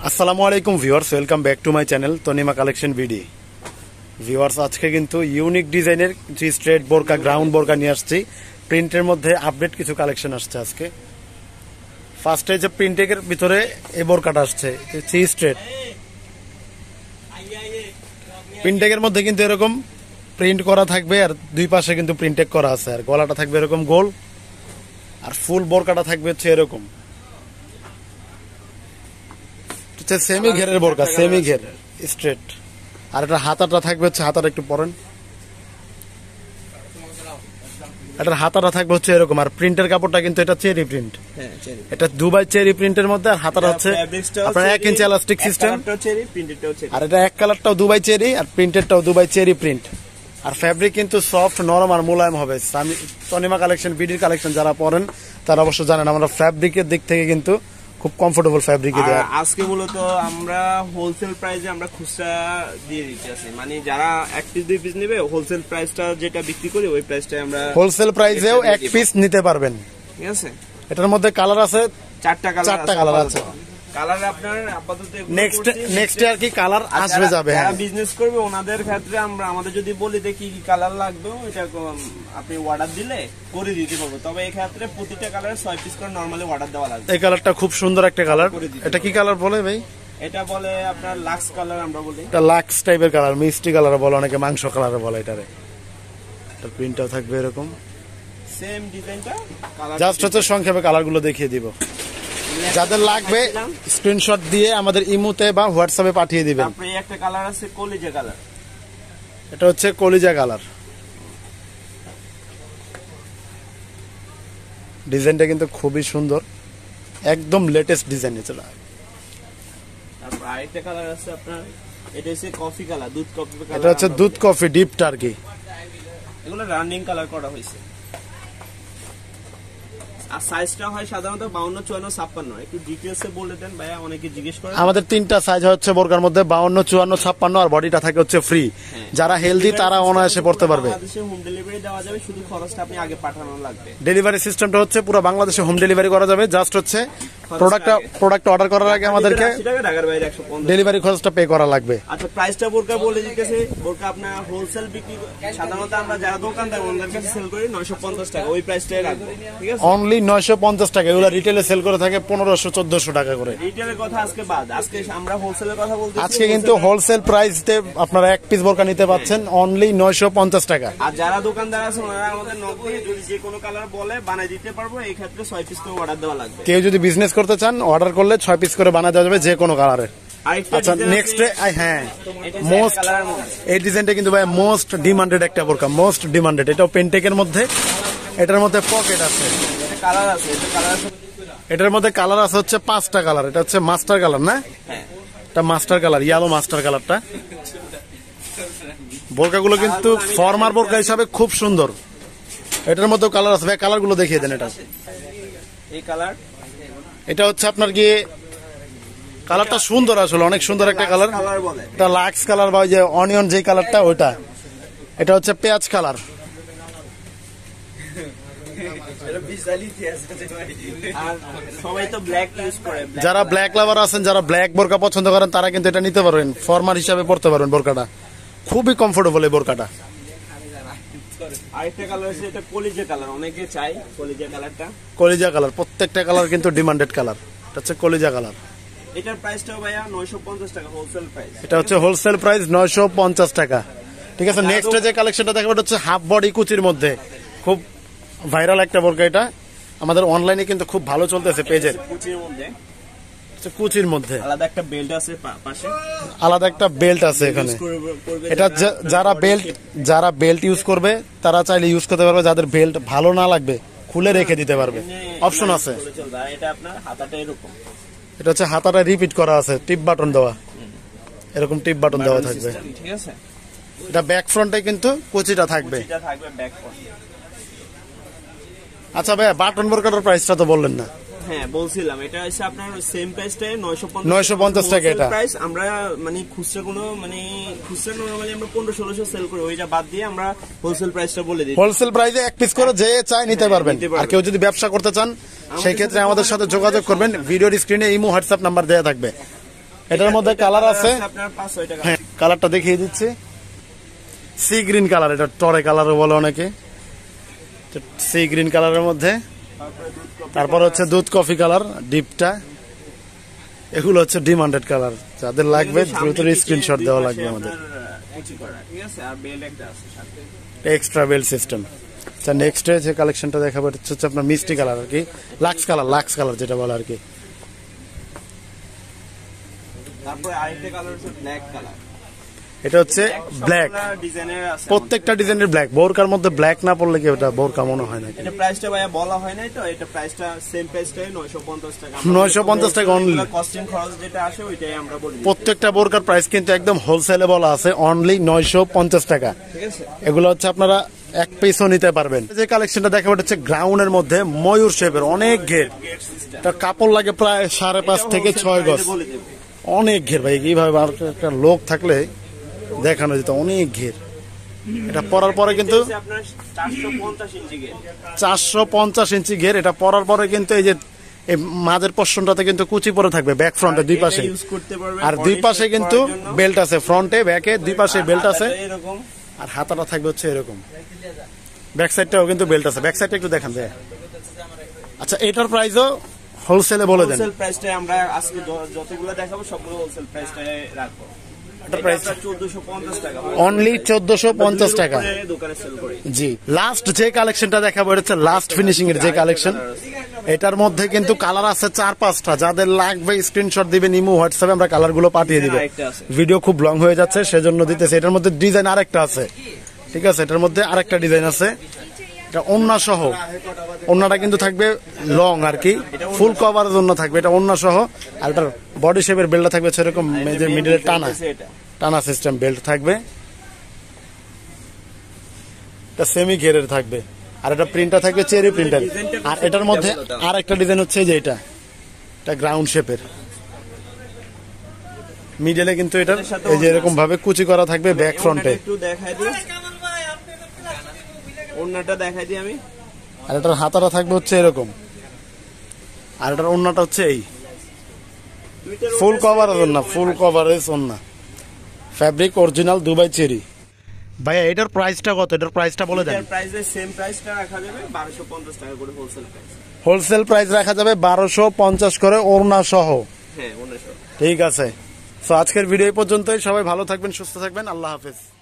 আসসালামু আলাইকুম viewers, welcome back to my channel Tanima collection ভিডি। ভিউয়ার্স, আজকে কিন্তু ইউনিক ডিজাইনের যে স্ট্রেট বোরকা, গ্রাউন্ড বোরকা নিয়ে আসছি। প্রিন্টের মধ্যে আপডেট কিছু কালেকশন আসছে আজকে। ফার্স্টে যে প্রিন্টের ভিতরে এই বোরকাটা আসছে চি স্ট্রেট। প্রিন্টের মধ্যে কিন্তু এরকম প্রিন্ট করা থাকবে, আর দুই পাশে কিন্তু প্রিন্টেক করা আছে, আর গলাটা থাকবে এরকম গোল, আর ফুল বোরকাটা থাকবে হচ্ছে এরকম সেমি ঘেরের বোরকা, সেমি ঘের স্ট্রেট। আর এটা হাতাটা থাকবে হচ্ছে, হাতাটা একটু পরেন, এটার হাতাটা থাকবে হচ্ছে এরকম। আর প্রিন্টের কাপড়টা কিন্তু এটা চেরি প্রিন্ট, এটা দুবাই চেরি প্রিন্টের মধ্যে। আর হাতাটা হচ্ছে আপনার 1 ইঞ্চি এলাস্টিক সিস্টেম, আর এটা এক কালারটাও দুবাই চেরি, আর প্রিন্টেরটাও দুবাই চেরি প্রিন্ট। আর ফ্যাব্রিক কিন্তু সফট, নরম আর মোলায়েম হবে। আমি তনিমা কালেকশন বিডির কালেকশন যারা পরেন তারা অবশ্য জানেন আমরা ফ্যাব্রিকের দিক থেকে কিন্তু খুব কমফোর্টেবল ফ্যাব্রিকে দেয়া। আজকে মূলত আমরা হোলসেল প্রাইসে আমরা খুচরা দিয়ে দিতেছি, মানে যারা এক পিস দুই পিস নেবে হোলসেল প্রাইসটা যেটা বিক্রি করি ওই প্রাইসটাই আমরা হোলসেল প্রাইসেও এক পিস নিতে পারবেন। ঠিক আছে, এটার মধ্যে কালার আছে চারটা কালার আছে। কালার আপনার আপাতত নেক্সট আর কি কালার আসবে যাবে। যারা বিজনেস করবে ওনাদের ক্ষেত্রে আমরা আমাদের যদি বলি দেখি কি কালার লাগবে, এটা আপনি অর্ডার দিলে করে দিতে পারবো। তবে এই ক্ষেত্রে প্রতিটা কালারে 6 পিস করে নরমালি অর্ডার দেওয়া লাগবে। এই কালারটা খুব সুন্দর একটা কালার। এটা কি কালার বলে ভাই? এটা বলে আপনার লাক্স কালার, আমরা বলি এটা লাক্স টাইপের কালার, মিষ্টি কালার বলে, অনেকে মাংস কালার বলে। এটারে এটা প্রিন্টটাও থাকবে এরকম সেম ডিজাইনটা। জাস্ট হচ্ছে সংক্ষেপে কালারগুলো দেখিয়ে দিব। যাদের লাগবে স্ক্রিনশট দিয়ে আমাদের ইমোতে বা হোয়াটসঅ্যাপে পাঠিয়ে দিবেন। তারপরে একটা কালার আছে কলিজা কালার, এটা হচ্ছে কলিজা কালার। ডিজাইনটা কিন্তু খুবই সুন্দর, একদম লেটেস্ট ডিজাইন। এটা তারপর আরেকটা কালার আছে আপনার, এটা হচ্ছে কফি কালার, দুধ কফি কালার। এটা হচ্ছে দুধ কফি ডিপ টার্কি। এগুলো রানিং কালার করা হয়েছে। আর সাইজটা হয় সাধারণত 52, 54, 56। একটু ডিটেইলসে বলে দেন ভাইয়া, অনেকে জিজ্ঞেস করে। আমাদের তিনটা সাইজ হচ্ছে বোরকার মধ্যে 52, 54, 56, আর বডিটা থাকে হচ্ছে ফ্রি। যারা হেলদি তারা অনায়াসে পড়তে পারবে। বাংলাদেশে হোম ডেলিভারি দেওয়া যাবে, শুধু খরচটা আপনি আগে পাঠানো লাগবে। ডেলিভারি সিস্টেমটা হচ্ছে পুরো বাংলাদেশে হোম ডেলিভারি করা যাবে। জাস্ট হচ্ছে প্রোডাক্ট অর্ডার করার আগে আমাদেরকে ডেলিভারি খরচটা পে করা লাগবে। আচ্ছা, প্রাইসটা বোরকা বলে দিতেছে। বোরকা আপনার হোলসেল বিক্রি সাধারণত আমরা যারা দোকানদার ওনাদের কাছে সেল করি 950 টাকা, ওই প্রাইসটাই রাখবো। ঠিক আছে, অনলি 950 টাকা। এগুলো রিটেলে সেল করে থাকে 1500, 1400 টাকা করে। রিটেলের কথা আজকে বাদ, আজকে আমরা হোলসেলের কথা বলতেছি। আজকে কিন্তু হোলসেল প্রাইসতে আপনারা এক পিস বোরকা নিতে পাচ্ছেন অনলি 950 টাকা। আর যারা দোকানদার আছে ওনারা আমাদের নক দিয়ে যদি যে কোনো কালার বলে বানাই দিতে পারবো। এই ক্ষেত্রে 6 পিস করে অর্ডার দেওয়া লাগবে। কেউ যদি বিজনেস করতে চান অর্ডার করলে 6 পিস করে বানাতে দেওয়া যাবে যে কোনো কালারের। আচ্ছা, নেক্সট হ্যাঁ, মোস্ট এই ডিজাইনটা কিন্তু ভাই মোস্ট ডিমান্ডেড একটা বোরকা, মোস্ট ডিমান্ডেড। এটাও পেন্টেকের মধ্যে, এটার মধ্যে পকেট আছে, কালার আছে। এটার মধ্যে কালার আছে হচ্ছে 5টা কালার। এটা হচ্ছে মাস্টার কালার না? এটা মাস্টার কালার, ইয়েলো মাস্টার কালারটা। বোরকাগুলো কিন্তু ফর্মার বোরকা হিসাবে খুব সুন্দর। এটার মধ্যে কালার আছে ভাই, কালারগুলো দেখিয়ে দেন। এটা এই কালার, এটা হচ্ছে আপনার কি কালারটা সুন্দর, আসলে অনেক সুন্দর একটা কালার। এটা লাক্স কালার বা ওই যে অনিয়ন যে কালারটা ওইটা। এটা হচ্ছে পেঁয়াজ কালার। যারা ব্ল্যাক লাভার আছেন, যারা ব্ল্যাক বোরকা পছন্দ করেন তারা কিন্তু এটা নিতে পারবেন, ফর্মাল হিসাবে পড়তে পারবেন। বোরকাটা খুবই কমফোর্টেবল এই বোরকাটা। আরেকটা কালার আছে, এটা কলিজা কালার, অনেকে চাই কলিজা কালারটা। কলিজা কালার, প্রত্যেকটা কালার কিন্তু ডিমান্ডেড কালার। এটা হচ্ছে কলিজা কালার। এটার প্রাইসটাও ভাইয়া 950 টাকা হোলসেল প্রাইস। এটা হচ্ছে হোলসেল প্রাইস 950 টাকা। ঠিক আছে, নেক্সট যে কালেকশনটা দেখাবো এটা হচ্ছে হাফ বডি কুচির মধ্যে, খুব ভাইরাল একটা বোরকা। এটা আমাদের অনলাইনে কিন্তু খুব ভালো চলতেছে পেজে। কুচির মধ্যে আলাদা একটা বেল্ট আছে পাশে, আলাদা একটা বেল্ট আছে এখানে। এটা যারা বেল্ট ইউজ করবে তারা চাইলে ইউজ করতে পারবে, যাদের বেল্ট ভালো না লাগবে খুলে রেখে দিতে পারবে, অপশন আছে। এটা আপনার হাতাটা এরকম, এটা হচ্ছে হাতাটা রিপিট করা আছে, টিপ বাটন দেওয়া, এরকম টিপ বাটন দেওয়া থাকবে। ঠিক আছে, এটা ব্যাক ফ্রন্টে কিন্তু কুচিটা থাকবে। আচ্ছা ভাইয়া, বাটন বোরকাটার প্রাইসটা তো বললেন না। হ্যাঁ বলছিলাম, এটা হচ্ছে আপনার সেম প্রাইসটাই 950 টাকা। এটা প্রাইস আমরা মানে খুচরা কোনো মানে খুচরা নরমালি আমরা 1500-1600 সেল করি, ওইটা বাদ দিয়ে আমরা হোলসেল প্রাইসটা বলে দিই। হোলসেল প্রাইসে এক পিস করে যে চাই নিতে পারবেন। আর কেউ যদি ব্যবসা করতে চান সেই ক্ষেত্রে আমাদের সাথে যোগাযোগ করবেন। ভিডিওর স্ক্রিনে ইমো হোয়াটসঅ্যাপ নাম্বার দেওয়া থাকবে। এটার মধ্যে কালার আছে আপনার 5-6 টাকা। হ্যাঁ, কালারটা দেখিয়ে দিচ্ছি। সি গ্রিন কালার, এটা টরে কালারও বলে অনেকে। সি গ্রিন কালারের মধ্যে, তারপর হচ্ছে দুধ কফি কালার ডিপটা। এগুলো হচ্ছে ডিমান্ডেড কালার, যাদের লাগবে দ্রুত স্ক্রিনশট দেওয়া লাগবে আমাদের। Extra belt system. আচ্ছা, নেক্সট যে কালেকশনটা দেখাবো হচ্ছে আপনার মিষ্টি কালার আর কি, লাক্স কালার যেটা বলে আর কি। তারপরে আরেকটা কালার হচ্ছে ব্ল্যাক কালার। এটা হচ্ছে ব্ল্যাক, প্রত্যেকটা ডিজাইনের ব্ল্যাক। বোরকার মধ্যে ব্ল্যাক না পড়লে কি এটা বোরকা মনে হয় না। এটা প্রাইসটা ভাইয়া বলা হয় নাই তো, এটা প্রাইসটা সেম প্রাইসটাই 950 টাকা। 950 টাকা অনলি। কস্টিং খরচ যেটা আসে ওইটাই আমরা বলি। প্রত্যেকটা বোরকার প্রাইস কিন্তু একদম হোলসেলে বলা আছে, অনলি 950 টাকা। ঠিক আছে, এগুলো হচ্ছে আপনারা এক পিসও নিতে পারবেন। যে কালেকশনটা দেখাবো হচ্ছে গ্রাউন্ডের মধ্যে ময়ূর শেপের, অনেক ঘের। এটা কাপড় লাগে প্রায় 5.5 থেকে 6 গজ। অনেক ঘের ভাই, এইভাবে একটা লোক থাকলে দেখানো যেত, অনেক ঘের। এটা পরার পরে কিন্তু 450 ইঞ্চি ঘের। এটা পরার পরে কিন্তু এই যে এই মাঝের পোর্শনটাতে কিন্তু কুচি পরে থাকবে ব্যাক ফ্রন্টে দুই পাশে, আর দুই পাশে কিন্তু বেল্ট আছে, ফ্রন্টে ব্যাকে দুই পাশে বেল্ট আছে। আর হাতাটা থাকবে হচ্ছে এরকম, ব্যাক সাইডটাও কিন্তু বেল্ট আছে। ব্যাক সাইডটা একটু দেখান যায়। আচ্ছা, এটার প্রাইসও হোলসেলে বলে দেন। হোলসেল প্রাইসটাই আমরা আজকে যতগুলো দেখাবো সবগুলো হোলসেল প্রাইসটাই রাখবো। এটার প্রাইস 1450 টাকা, অনলি 1450 টাকা। দোকানে সেল করি। জি, লাস্ট যে কালেকশনটা দেখাবো এটা হচ্ছে লাস্ট ফিনিশিং এর যে কালেকশন। এটার মধ্যে কিন্তু কালার আছে 4-5টা। যাদের লাগবে স্ক্রিনশট দিবেন ইমো হোয়াটসঅ্যাপে, আমরা কালার গুলো পাঠিয়ে দিব। ভিডিও খুব লং হয়ে যাচ্ছে সেজন্য দিতেছে। এটার মধ্যে ডিজাইন আরেকটা আছে, ঠিক আছে, এটার মধ্যে আরেকটা ডিজাইন আছে। এটা ওন্না সহ, ওন্নাটা কিন্তু থাকবে লং আর কি, ফুল কভারের জন্য থাকবে এটা ওন্না সহ। আর এটার বডি শেপের বেল্টটা থাকবে সেরকম মিডলে টানা সিস্টেম বেল্ট থাকবে। এটা সেমি ঘেরের থাকবে। আর এটা প্রিন্টটা থাকবে চেরি প্রিন্টার। আর এটার মধ্যে আর একটা ডিজাইন হচ্ছে যে এটা গ্রাউন্ড শেপের, মিডলে কিন্তু এটা এই যে এরকম ভাবে কুচি করা থাকবে ব্যাক ফ্রন্টে। একটু দেখাই দিই, ওন্নাটা দেখাই দিই আমি। আর এটার হাতাটা থাকবে হচ্ছে এরকম, আর এটার ওন্নাটা হচ্ছে এই ফুল কভারেজ ওন্না, ফুল কভারেজ ওন্না, ফ্যাব্রিক অরিজিনাল দুবাই চেরি। ভাইয়া এটার প্রাইসটা কত? এটার প্রাইসটা বলে দেন। এটার প্রাইসে সেম প্রাইসটা রাখা যাবে 1250 টাকা করে হোলসেল প্রাইস। হোলসেল প্রাইস রাখা যাবে 1250 করে ওড়না সহ। হ্যাঁ, ওড়না সহ। ঠিক আছে। সো আজকের ভিডিও এই পর্যন্তই। সবাই ভালো থাকবেন, সুস্থ থাকবেন। আল্লাহ হাফেজ।